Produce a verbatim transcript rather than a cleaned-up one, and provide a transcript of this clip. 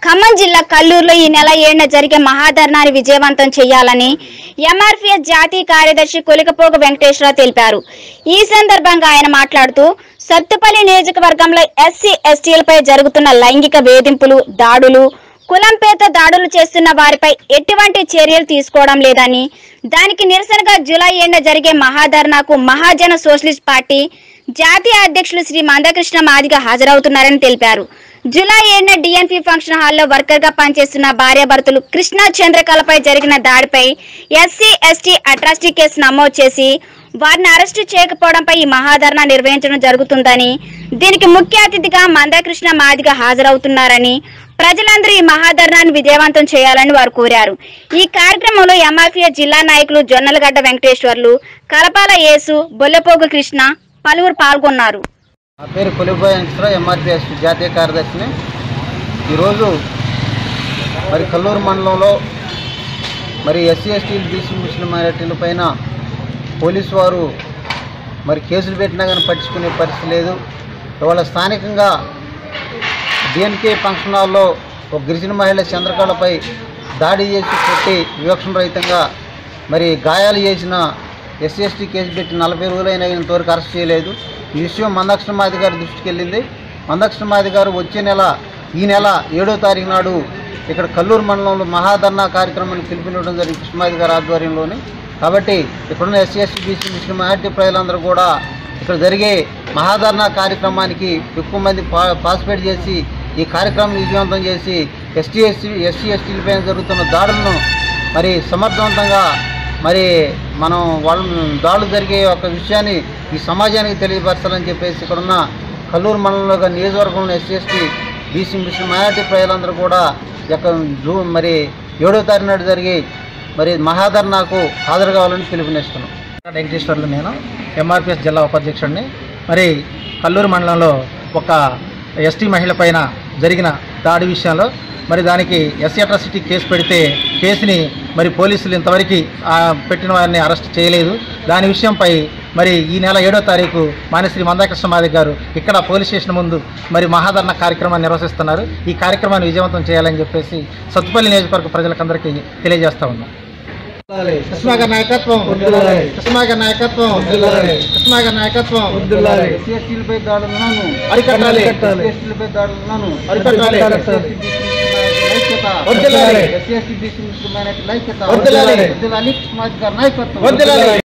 ఖమ్మం జిల్లా కల్లూరులో ఈ నెల ఏడున జరిగే మహాధర్నాని విజయవంతం చేయాలని ఎంఆర్పీఎస్ జాతీయ కార్యదర్శి కొలికపోగు వెంకటేశ్వరరావు తెలిపారు. ఈ సందర్భంగా ఆయన మాట్లాడుతూ సత్తుపల్లి నియోజకవర్గంలో ఎస్సీ ఎస్టీలపై జరుగుతున్న లైంగిక వేధింపులు, దాడులు, కులంపేత దాడులు చేస్తున్న వారిపై ఎటువంటి చర్యలు తీసుకోవడం లేదని, దానికి నిరసనగా జూలై ఏడున జరిగే మహాధర్నాకు మహాజన సోషలిస్ట్ పార్టీ జాతీయ అధ్యక్షులు శ్రీ మందకృష్ణ మాదిగ హాజరవుతున్నారని తెలిపారు. జూలై ఏడున డిఎన్పీ ఫంక్షన్ హాల్లో వర్కర్ గా పనిచేస్తున్న భార్యాభర్తలు కృష్ణా చంద్రకళపై జరిగిన దాడిపై ఎస్సీ ఎస్టీ అట్రాసిటీ కేసు నమోదు చేసి వారిని అరెస్టు చేయకపోవడంపై ఈ మహాధర్నా నిర్వహించడం జరుగుతుందని, దీనికి ముఖ్య అతిథిగా మందకృష్ణ మాదిగ హాజరవుతున్నారని, ప్రజలందరూ ఈ మహాధర్నాన్ని విజయవంతం చేయాలని వారు కోరారు. ఈ కార్యక్రమంలో ఎంఆర్పీఎస్ జిల్లా నాయకులు జొన్నలగడ్డ వెంకటేశ్వర్లు, కలపాల యేసు, బొల్లపోగు కృష్ణ పలువురు పాల్గొన్నారు. నా పేరు కొలిపోగు వెంకటేశ్వరరావు, ఎంఆర్పీఎస్ జాతీయ కార్యదర్శిని. ఈరోజు మరి కల్లూరు మండలంలో మరి ఎస్సీ ఎస్టీలు, బీసీ, ముస్లిం మైనారిటీల పైన పోలీసు వారు మరి కేసులు పెట్టినా కానీ పట్టించుకునే పరిస్థితి లేదు. ఇవాళ స్థానికంగా డిఎన్కే ఫంక్షన్ హాల్లో ఒక గిరిజన మహిళ చంద్రకళపై దాడి చేసి కొట్టి వివక్షణ రహితంగా మరి గాయాలు చేసిన ఎస్సీ ఎస్టీ కేసు పెట్టి నలభై రోజులైనా ఇంతవరకు అరెస్ట్ చేయలేదు. ఈ విషయం మందకృష్ణ మాది గారి దృష్టికి వెళ్ళింది. మందకృష్ణ మాది గారు వచ్చే నెల ఈ నెల ఏడో తారీఖు నాడు ఇక్కడ కల్లూరు మండలంలో మహాధర్నా కార్యక్రమాన్ని పిలుపునివ్వడం జరిగింది కృష్ణమాది గారి ఆధ్వర్యంలోని. కాబట్టి ఇక్కడున్న SC ST BC Muslim minority ప్రజలందరూ కూడా ఇక్కడ జరిగే మహాధర్నా కార్యక్రమానికి ఎక్కువ మంది పా పార్టిసిపేట్ చేసి ఈ కార్యక్రమం విజయవంతం చేసి ఎస్టీ ఎస్సీ ఎస్సీ ఎస్టీలపైన జరుగుతున్న దాడులను మరి సమర్థవంతంగా మరి మనం వాళ్ళ దాడులు జరిగే ఒక విషయాన్ని ఈ సమాజానికి తెలియపరచాలని చెప్పేసి ఇక్కడున్న కల్లూరు మండలంలో నియోజకవర్గంలో SC ST BC Muslim minority ప్రజలందరూ కూడా జూ మరి ఏడో తారీఖు నాడు జరిగి మరి మహాధర్నాకు హాజరు కావాలని పిలుపునిస్తున్నాం. వెంకటేశ్వర్లు, నేను ఎంఆర్పీఎస్ జిల్లా ఉపాధ్యక్షుడిని. మరి కల్లూరు మండలంలో ఒక ఎస్టీ మహిళ పైన జరిగిన దాడి విషయంలో మరి దానికి ఎస్సీ అట్రాసిటీ కేసు పెడితే కేసుని మరి పోలీసులు ఇంతవరకు పెట్టిన వారిని అరెస్ట్ చేయలేదు. దాని విషయంపై మరి ఈ నెల ఏడో తారీఖు మాన్యశ్రీ మందకృష్ణ మాదిగ గారు ఇక్కడ పోలీస్ స్టేషన్ ముందు మరి మహాధర్నా కార్యక్రమాన్ని నిర్వహిస్తున్నారు. ఈ కార్యక్రమాన్ని విజయవంతం చేయాలని చెప్పేసి సత్తుపల్లి నియోజకవర్గ ప్రజలకందరికీ తెలియజేస్తా ఉన్నాం. కృష్ణమాగ నాయకత్వం, కృష్ణమాగ నాయకత్వం, కృష్ణమాగ నాయకత్వం. ఎస్సీ ఎస్టీలపై దాడులను అరికట్టాలి, ఎస్టీలపై దాడులను అరికట్టాలి. SC ST BC Muslim minority ఐక్యత, కృష్ణమాది గారి నాయకత్వం.